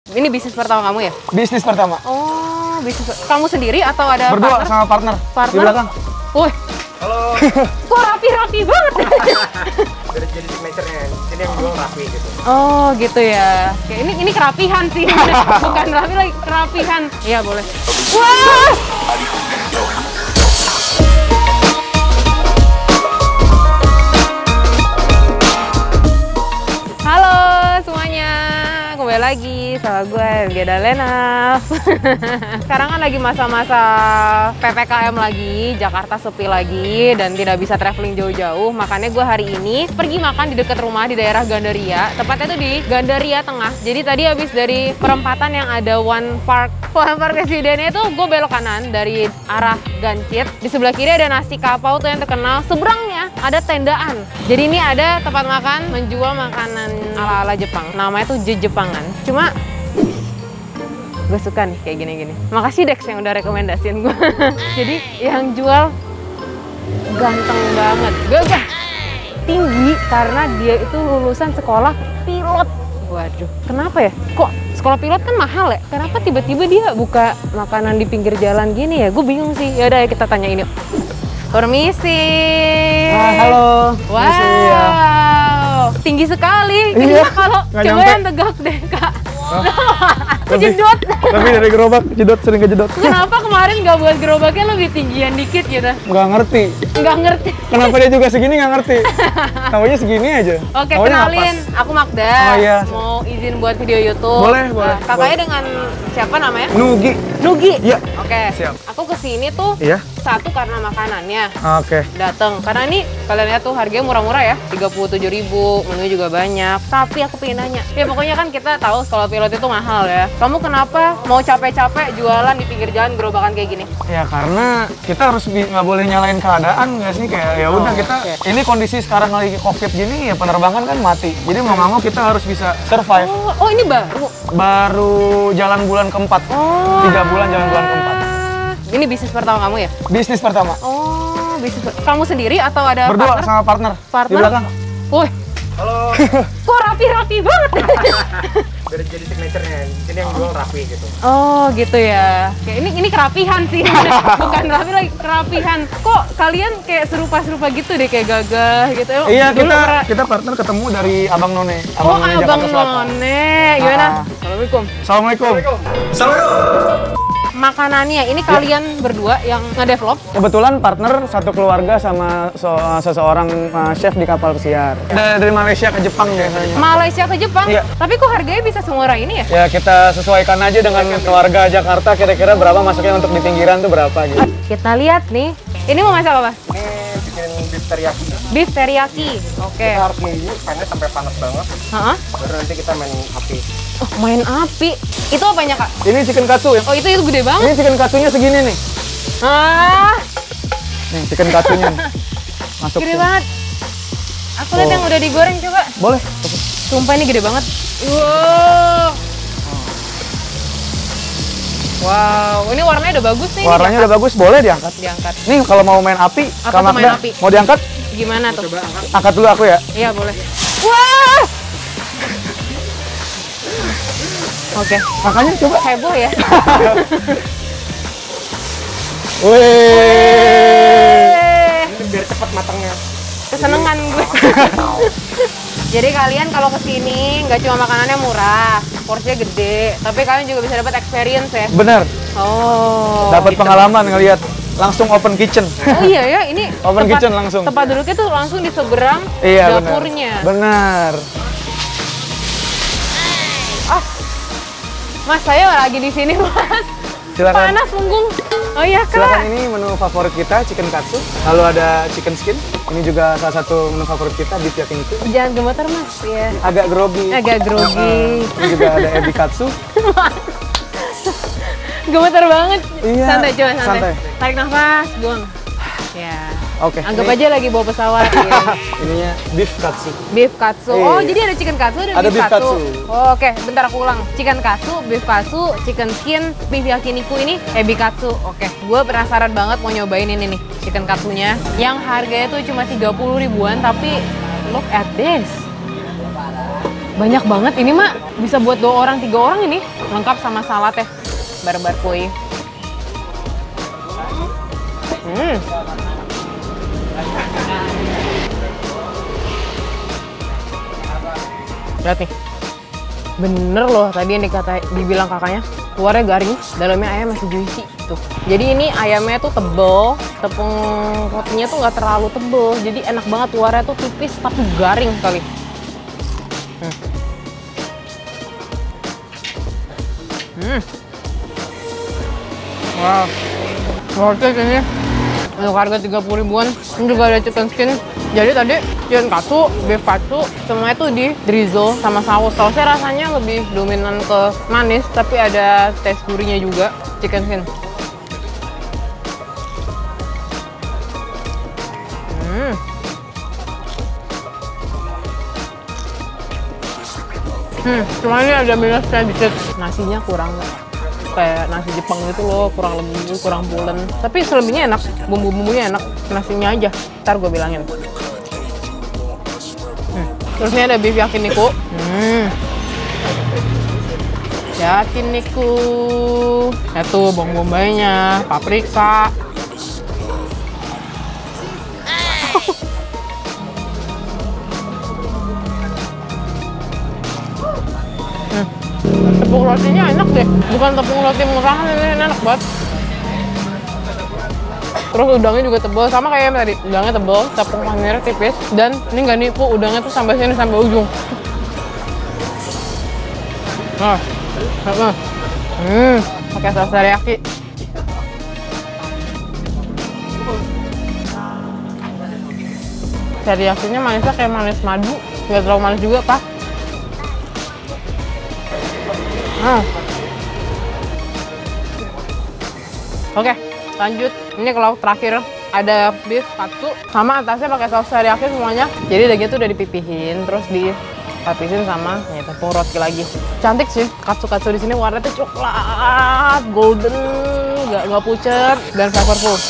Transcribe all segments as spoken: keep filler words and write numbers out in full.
Ini bisnis pertama kamu ya? Bisnis pertama. Oh, bisnis. Kamu sendiri atau ada Berdua partner? sama partner. Partner? Di belakang. Woi. Halo. Kok rapi-rapi banget? Jadi jadi signature-nya. Ini yang jual rapi gitu. Oh, gitu ya. Oke, ini ini kerapihan sih. Bukan rapi lagi, kerapihan. Iya, boleh. Wah! Halo semuanya, kembali lagi sama gue Geda Lena. Sekarang kan lagi masa-masa P P K M lagi, Jakarta sepi lagi dan tidak bisa traveling jauh-jauh. Makanya gue hari ini pergi makan di dekat rumah di daerah Gandaria. Tepatnya itu di Gandaria Tengah. Jadi tadi habis dari perempatan yang ada One Park One Park Residennya itu gue belok kanan dari arah Gancit. Di sebelah kiri ada nasi kapau tuh yang terkenal. Seberangnya ada tendaan. Jadi ini ada tempat makan menjual makanan ala-ala Jepang. Namanya tuh Je-Jepangan. Cuma gue suka nih kayak gini-gini. Makasih Dex yang udah rekomendasiin gue. Jadi yang jual ganteng banget. Gagah. Tinggi karena dia itu lulusan sekolah pilot. Waduh, kenapa ya? Kok sekolah pilot kan mahal ya? Kenapa tiba-tiba dia buka makanan di pinggir jalan gini ya? Gue bingung sih. Ya udah kita tanyain yuk. Permisi. Ah, halo. Wow. Permisi, ya. Tinggi sekali. Iya. Kayaknya kalau Nggak cewek nyampe. yang tegak deh, Kak. Oh. Kejedot. Tapi dari gerobak, jedot, sering kejedot. Kenapa kemarin nggak buat gerobaknya lebih tinggian dikit gitu? Nggak ngerti. Nggak ngerti. Kenapa dia juga segini nggak ngerti. Taunya segini aja. Oke, Taunya nggak kenalin. pas. Aku Magda. Oh, iya. Mau izin buat video YouTube. Boleh, boleh, Nah, kakaknya boleh. dengan siapa namanya? Nugi. Nugi. Iya. Oke. Siap. Aku kesini tuh Iya. satu karena makanannya. Oke. Dateng karena ini kalian lihat tuh harganya murah-murah ya, tiga puluh tujuh ribu, menu juga banyak. Tapi aku pengen nanya, ya pokoknya kan kita tahu sekolah pilot itu mahal ya. Kamu kenapa mau capek-capek jualan di pinggir jalan gerobakan kayak gini? Ya karena kita harus bi- nggak boleh nyalain keadaan nggak sih, kayak ya udah Oh, kita oke. ini kondisi sekarang lagi covid gini ya, penerbangan kan mati. Jadi mau nggak mau kita harus bisa survive. Oh, oh ini baru. Baru jalan bulan keempat, Oh. tiga bulan jalan bulan keempat. Ini bisnis pertama kamu ya? Bisnis pertama. Oh, bisnis. per- Kamu sendiri atau ada Berdua partner? sama partner. Partner? Di belakang. Woi, Halo. kok rapi-rapi banget? Jadi jadi signature-nya. Ini yang jual rapi gitu. Oh gitu ya. Kayak ini ini kerapihan sih. Bukan rapi lagi, kerapihan. Kok kalian kayak serupa-serupa gitu deh, kayak gagah gitu. Emang Iya, dulu kita pernah- kita partner ketemu dari Abang None. Oh, None Abang Jakarta Selatan. None. Gimana? Ah. Assalamualaikum. Assalamualaikum. Assalamualaikum. Makanannya ini kalian berdua yang ngedevelop? Kebetulan partner satu keluarga sama so- seseorang uh, chef di kapal pesiar. Dari, dari Malaysia ke Jepang biasanya. Malaysia ke Jepang? Iya. Tapi kok harganya bisa semurah ini ya? Ya kita sesuaikan aja dengan keluarga Jakarta, kira-kira berapa masuknya untuk di pinggiran tuh berapa gitu. Kita lihat nih. Ini mau masak apa? Ini bikin beef teriyaki. Beef teriyaki. Oke. Kita harus nunggu pannya sampai panas banget. Heeh. Baru nanti kita main api. Oh, main api. Itu apanya, Kak? Ini chicken katsu ya. Oh, itu itu gede banget. Ini chicken katsunya segini nih. Ah, Nih chicken katsunya. nih. Masuk. gede sini. banget. Aku lihat Oh. yang udah digoreng coba. Boleh. Sumpah ini gede banget. Wow. Wow, ini warnanya udah bagus nih. Warnanya udah bagus, boleh diangkat. Diangkat. Nih kalau mau main api, Apa Kak tuh main Magda, api? mau diangkat? Gimana tuh? Coba angkat. Angkat dulu aku ya. Iya, boleh. Wah. Oke, Makanya coba. heboh ya. Wih. Eh, Ini biar cepat matangnya. kesenengan gue. Jadi kalian kalau kesini nggak cuma makanannya murah, porsinya gede, tapi kalian juga bisa dapat experience ya. Bener. Oh. Dapat pengalaman ngelihat langsung open kitchen. Oh iya ya, ini Open tempat- kitchen langsung. Tempat duduknya tuh langsung di seberang Iya, dapurnya. benar. Benar. Ah, Mas saya lagi di sini Mas. Silakan. Panas punggung. Oh iya Silakan, Kak. ini menu favorit kita, chicken katsu. Lalu ada chicken skin. Ini juga salah satu menu favorit kita, beef yakiniku. Jangan gemeter Mas ya. Agak grogi. Agak grogi. Ini juga ada ebi katsu. Gemeter banget. Iya, Santai coba santai. santai. Tarik nafas, buang. Ya. Oke. Anggap ini- aja lagi bawa pesawat ya. Ininya beef katsu. Beef katsu. Oh, Iya. jadi ada chicken katsu, ada, Ada beef, beef katsu. katsu. Oh, oke, bentar aku ulang. Chicken katsu, beef katsu, chicken skin, beef yakiniku ini ebi katsu. Oke, gue penasaran banget mau nyobain ini nih, chicken katsunya. Yang harganya tuh cuma tiga puluh ribuan, tapi look at this. Banyak banget, ini mah bisa buat dua orang, tiga orang ini. Lengkap sama salad ya, barbar kue. Hmm. Lihat nih, bener loh tadi yang dikata, dibilang kakaknya, luarnya garing, dalamnya ayam masih juicy tuh. Jadi ini ayamnya tuh tebel, tepung rotinya tuh nggak terlalu tebel, jadi enak banget, luarnya tuh tipis tapi garing kali. Hmm. Hmm. Wow, worth it ini. Untuk harga tiga puluh ribuan, ini juga ada chicken skin. Jadi tadi chicken katsu, beef katsu, semuanya tuh di drizzle sama saus. Sausnya rasanya lebih dominan ke manis, tapi ada taste gurihnya juga chicken skin. Hmm. Hmm, cuma ini ada minusnya dikit. Nasinya kurang kayak nasi Jepang gitu loh, kurang lembut, kurang pulen. Tapi selebihnya enak, bumbu-bumbunya enak. Nasinya aja, ntar gue bilangin. Hmm. Terus ini ada beef yakiniku. Hmm. Yakiniku. Itu bawang bombaynya, paprika. Tepung rotinya enak deh, bukan tepung roti murahan, ini enak banget. Terus udangnya juga tebal, sama kayak yang tadi, udangnya tebal, tepung panirnya tipis, dan ini nggak nipu, udangnya tuh sampai sini, sampai ujung. Nah, nah, hmm, pakai saus teriyaki. Teriyakinya manisnya kayak manis madu, nggak terlalu manis juga, Pak. Hmm. Oke, lanjut. Ini ke lauk terakhir, ada beef katsu sama atasnya pakai saus teriyaki semuanya. Jadi dagingnya tuh udah dipipihin, terus dilapisin sama ya, tepung roti lagi. Cantik sih katsu katsu di sini, warnanya tuh coklat, golden, nggak nggak pucet dan flavorful.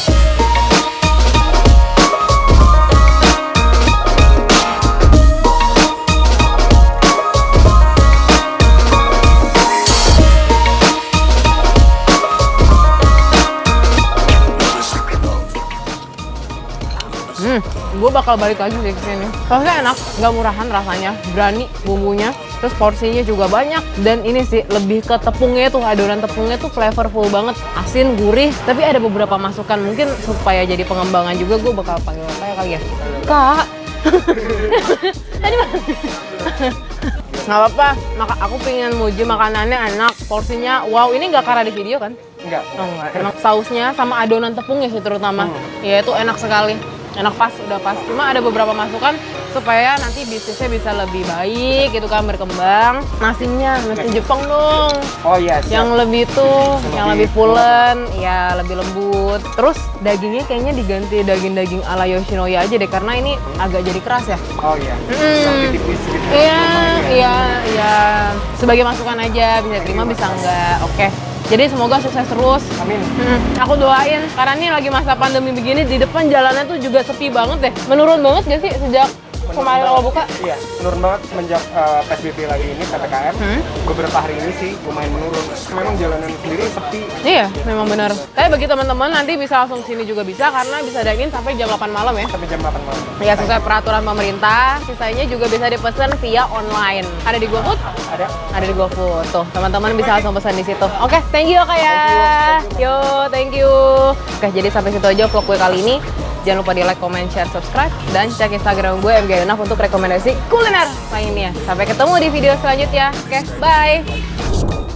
Hmm, gue bakal balik lagi sih ke sini. Soalnya enak, nggak murahan rasanya, berani bumbunya, terus porsinya juga banyak. Dan ini sih lebih ke tepungnya tuh, adonan tepungnya tuh flavorful banget, asin, gurih. Tapi ada beberapa masukan mungkin supaya jadi pengembangan juga, gue bakal panggil kayak kali ya. Kak, tadi nggak apa-apa. Maka aku pengen muji makanannya enak, porsinya wow. Ini nggak karena di video kan? Enggak. Oh, enggak. Emang sausnya sama adonan tepungnya sih terutama, hmm. ya itu enak sekali. Enak pas, udah pas. Cuma ada beberapa masukan supaya nanti bisnisnya bisa lebih baik gitu kan, berkembang. Nasinya, nasi Jepang dong. Oh iya, siap. Yang lebih tuh, lebih yang lebih pulen, ya lebih lembut. Terus dagingnya kayaknya diganti daging-daging ala Yoshinoya aja deh, karena ini agak jadi keras ya. Oh iya. Hmm. Tipis gitu. Iya, iya, iya. Sebagai masukan aja, bisa terima bisa enggak. Oke. Jadi semoga sukses terus. Amin. Hmm, aku doain, karena ini lagi masa pandemi begini, di depan jalannya tuh juga sepi banget deh. Menurun banget gak sih sejak kemarin awal buka? Iya, menurun banget semenjak uh, P S B B lagi ini, P P K M. Hmm? Beberapa hari ini sih lumayan menurun. Memang jalanan sendiri sepi. Iya, memang benar. Tapi bagi teman-teman nanti bisa langsung sini juga bisa, karena bisa dine-in sampai jam delapan malam ya. Sampai jam delapan malam. Ya, sesuai peraturan pemerintah. Sisanya juga bisa dipesan via online. Ada di GoFood? Ada. Ada di GoFood. Tuh, teman-teman bisa langsung pesan di situ. Oke, thank you Kak ya. Yo, thank you. Oke, jadi sampai situ aja vlog gue kali ini. Jangan lupa di like, comment, share, subscribe, dan cek Instagram gue M G Enough untuk rekomendasi kuliner lainnya. Sampai ketemu di video selanjutnya. Oke, bye!